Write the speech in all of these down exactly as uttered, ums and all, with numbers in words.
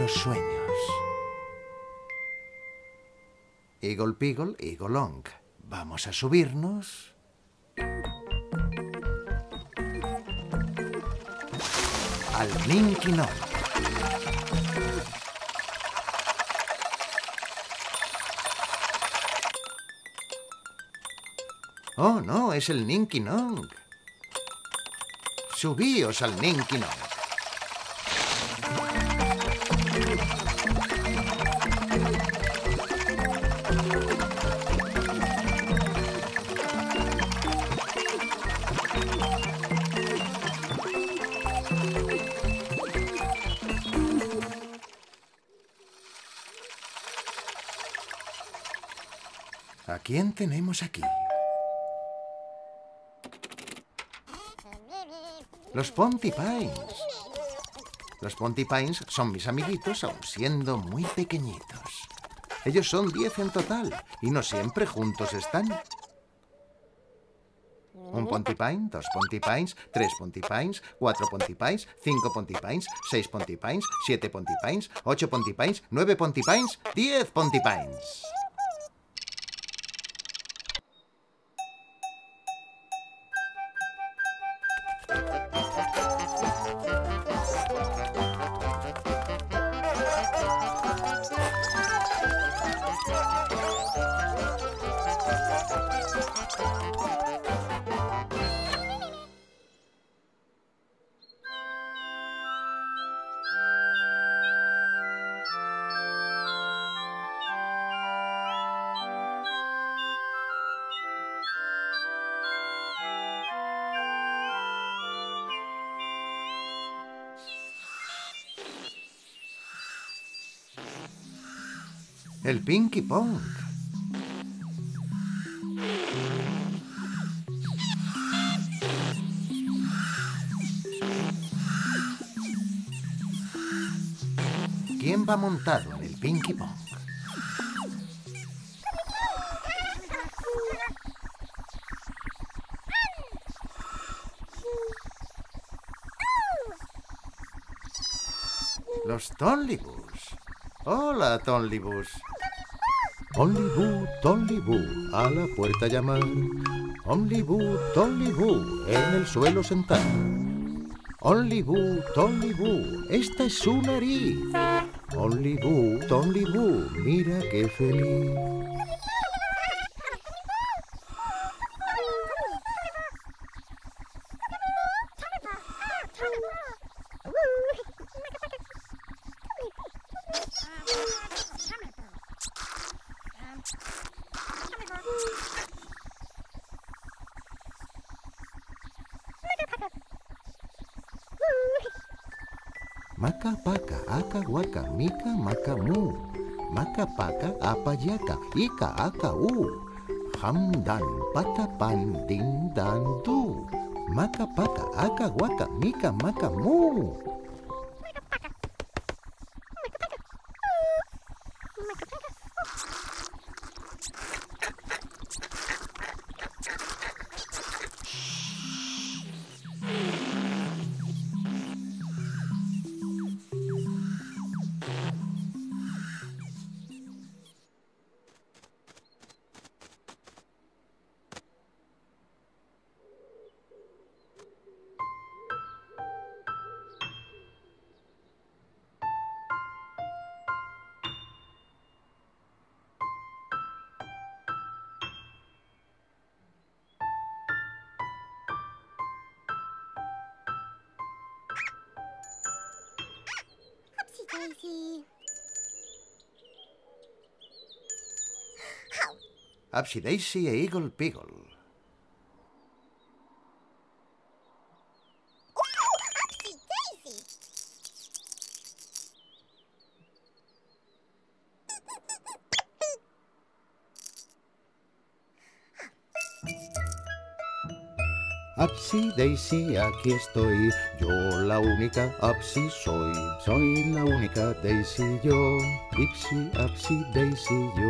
los sueños. Eagle Peagle, Eagle Onk. Vamos a subirnos. Al Ninky Nonk. Oh, no, es el Ninky Nonk. Subíos al Ninky Nonk. ¿A quién tenemos aquí? Los Pontypines. Los Pontypines son mis amiguitos, aun siendo muy pequeñitos. Ellos son diez en total, y no siempre juntos están. Un Pontypine, dos Pontypines, tres Pontypines, cuatro Pontypines, cinco Pontypines, seis Pontypines, siete Pontypines, ocho Pontypines, nueve Pontypines, diez Pontypines. El Pinky Ponk. ¿Quién va montado en el Pinky Ponk? Los Tonlibus. Hola, Tonlibus. Onlibú, Tonlibú, a la puerta llamar. Onlibú, Tonlibú, en el suelo sentar. Onlibú, Tonlibú, esta es su nariz. Onlibú, Tonlibú, mira qué feliz. Maca paca, aca guaca, mica maca mu. Maca paca, apa yaca, ica aca u. Ham dan, pata pan, din dan du. Maca paca, aca guaca, mica maca mu. Upsy Daisy e Eagle Peagle. Upsy Daisy, aquí estoy. Yo la única Upsy soy. Soy la única Daisy yo. Ipsy, Upsy Daisy yo.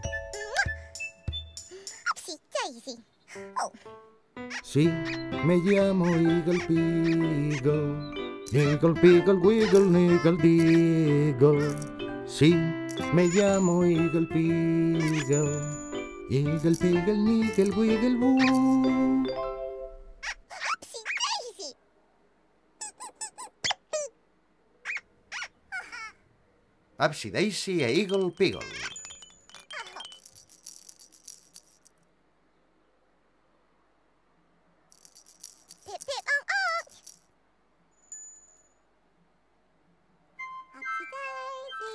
Upsy Daisy. Oh. Sí, me llamo Eagle Peagle. Niggle, piggle, wiggle, niggle, diggle. Sí, me llamo Eagle Piggle. Eagle, piggle, niggle, wiggle, woo. Upsy Daisy e Eagle Piggle. Pip, pip, onk, onk. Upsy daisy.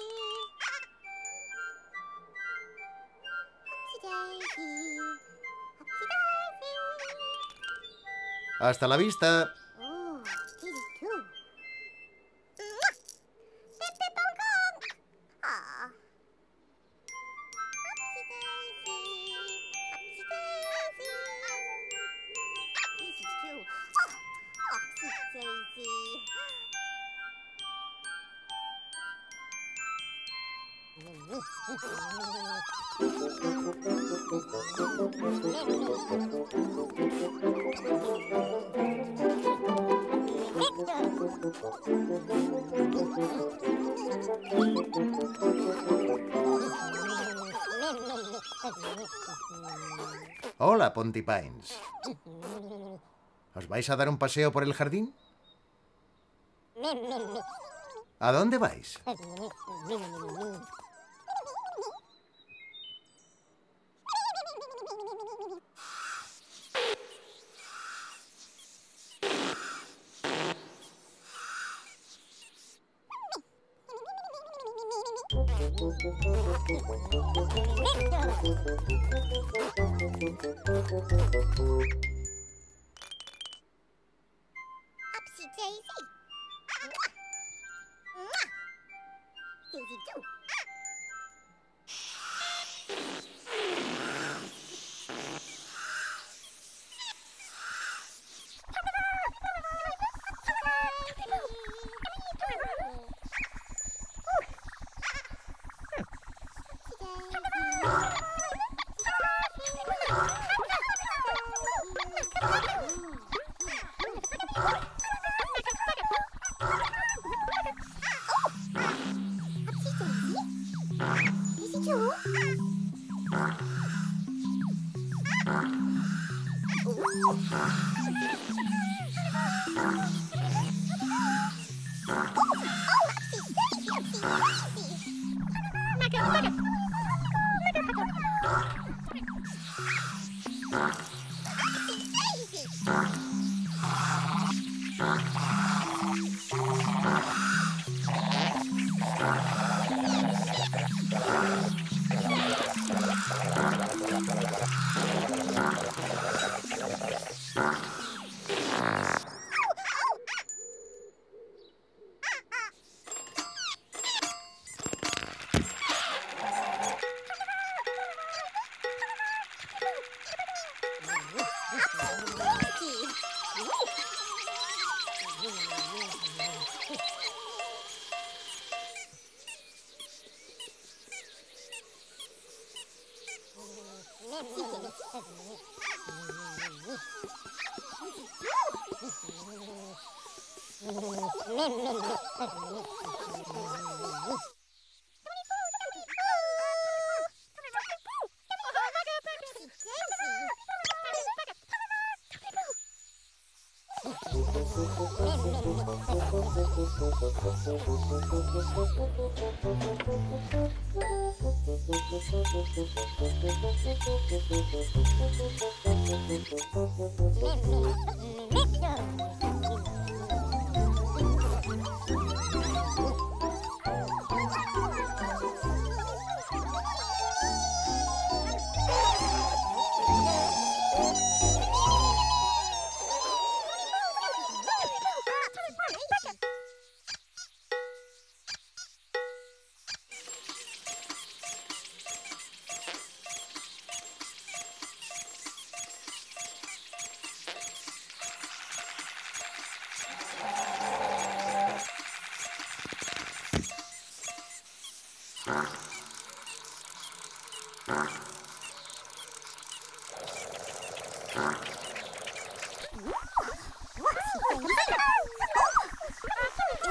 Upsy daisy. Upsy daisy. Hasta la vista. Oh, kitty too. Mwah. Pip, pip, onk, onk. Aw. Upsy daisy. Upsy daisy. Kitty too. Oh, upsy daisy. Hola, Pontipines. ¿Os vais a dar un paseo por el jardín? ¿A dónde vais? Upsy daisy. Mwah. Mwah. Daisy too. Daisy too.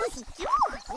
Daisy Joe.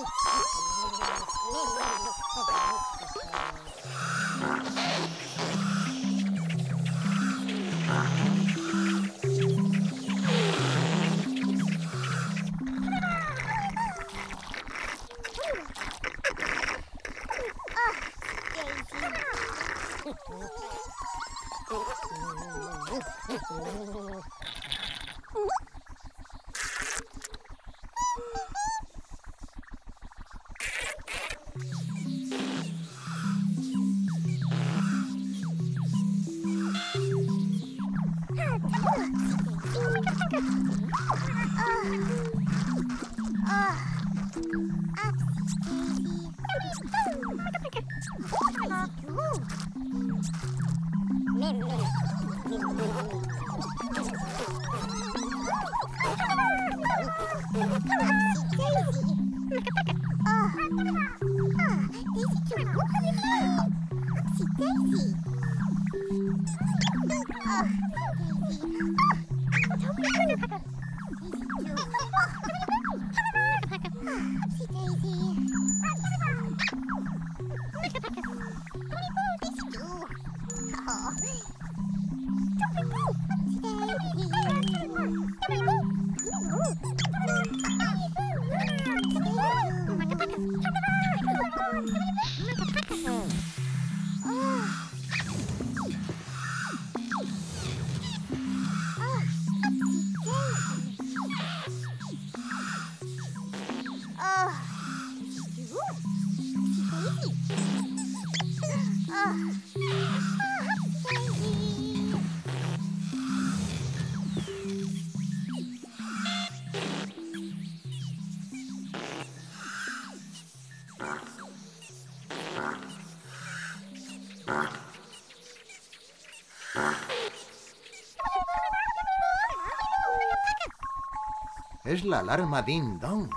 Es la alarma Ding Dong.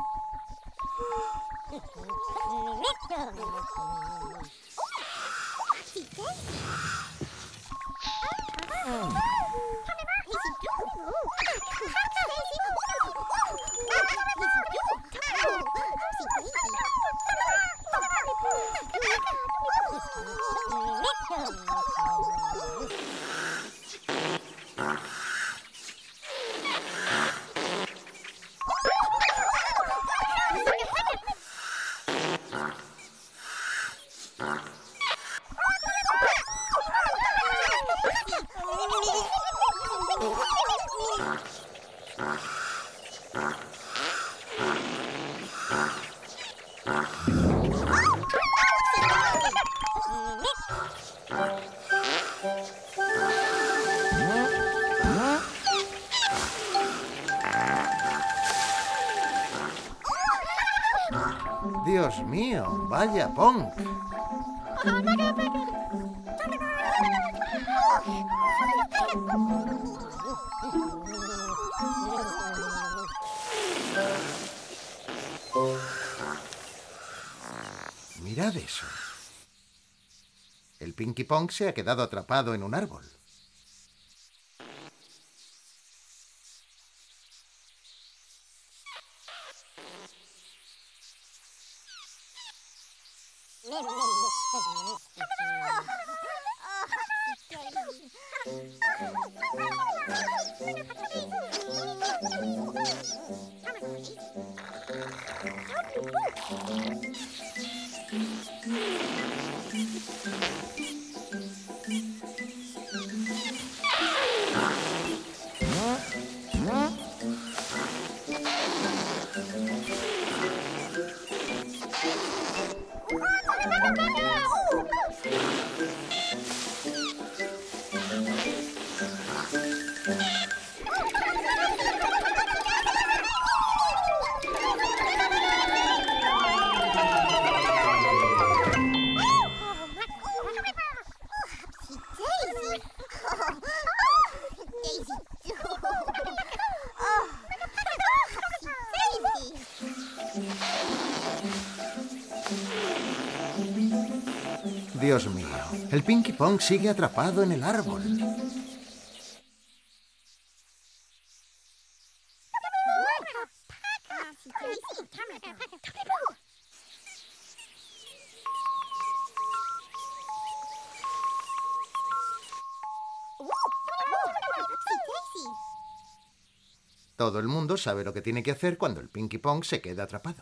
Dios mío, vaya Punk. Mirad eso. El Pinky Pong se ha quedado atrapado en un árbol. Dios mío, el Pinky Pong sigue atrapado en el árbol. Todo el mundo sabe lo que tiene que hacer cuando el Pinky Pong se queda atrapado.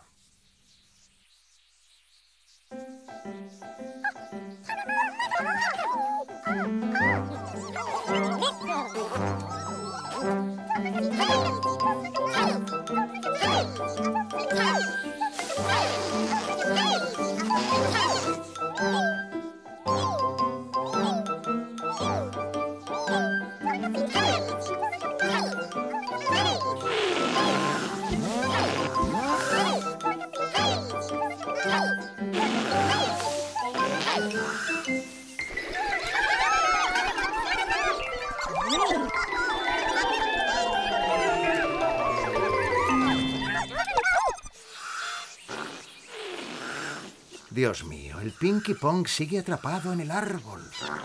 Dios mío, el Pinky Pong sigue atrapado en el árbol.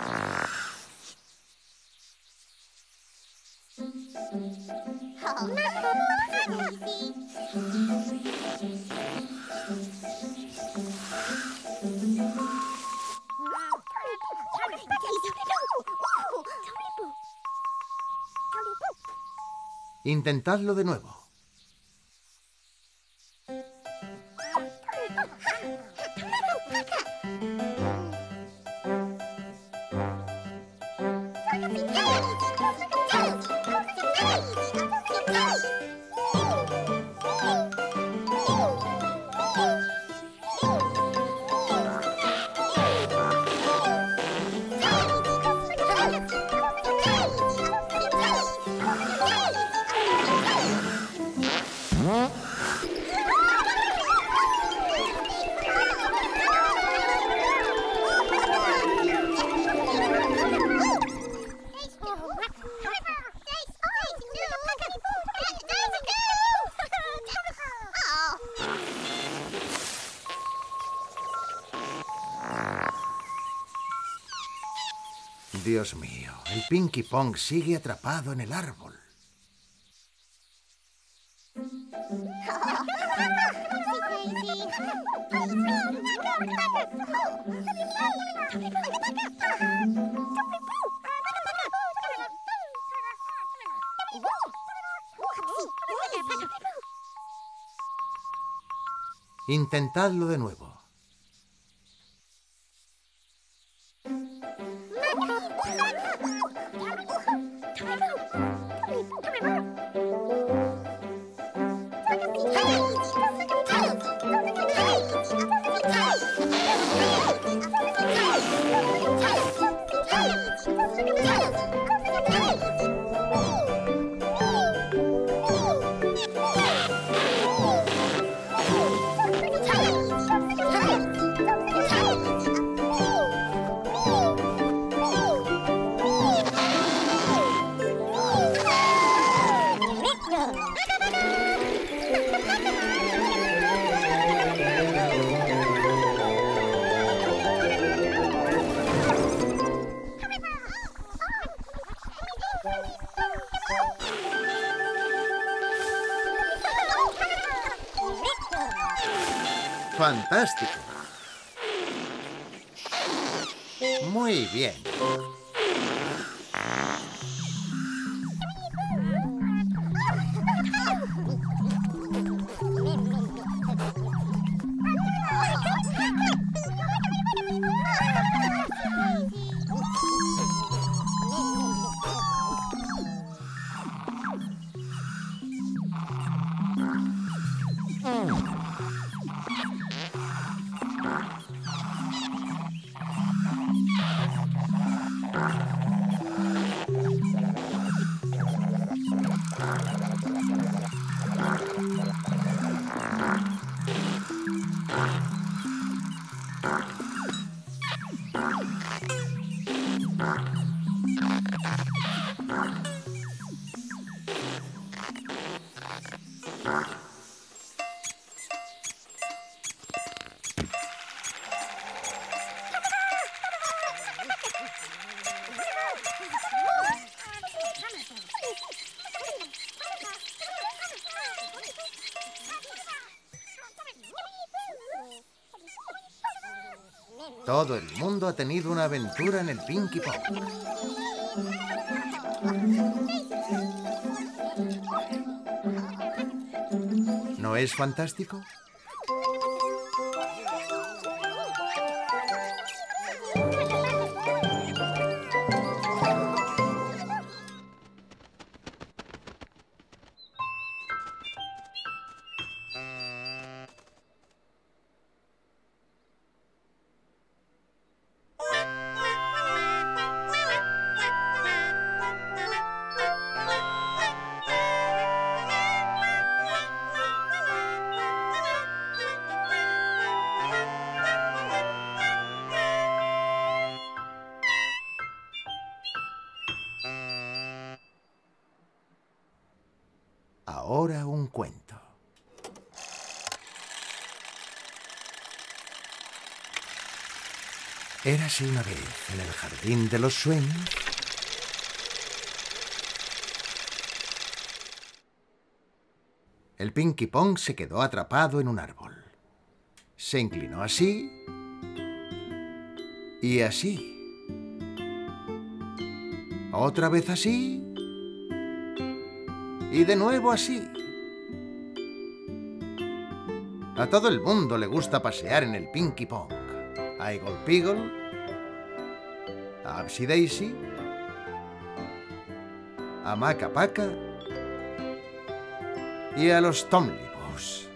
Intentadlo de nuevo. Dios mío, el Pinky Pong sigue atrapado en el árbol. Intentadlo de nuevo. ¡Fantástico! Muy bien. Todo el mundo ha tenido una aventura en el Pinky Pong. ¿No es fantástico? Ahora un cuento. Érase una vez en el jardín de los sueños el Pinky Pong se quedó atrapado en un árbol. Se inclinó así y así. Otra vez así y de nuevo así. A todo el mundo le gusta pasear en el Pinky Pong. A Eagle Peagle, a Upsy Daisy, a Maca Paca y a los Tomlibos.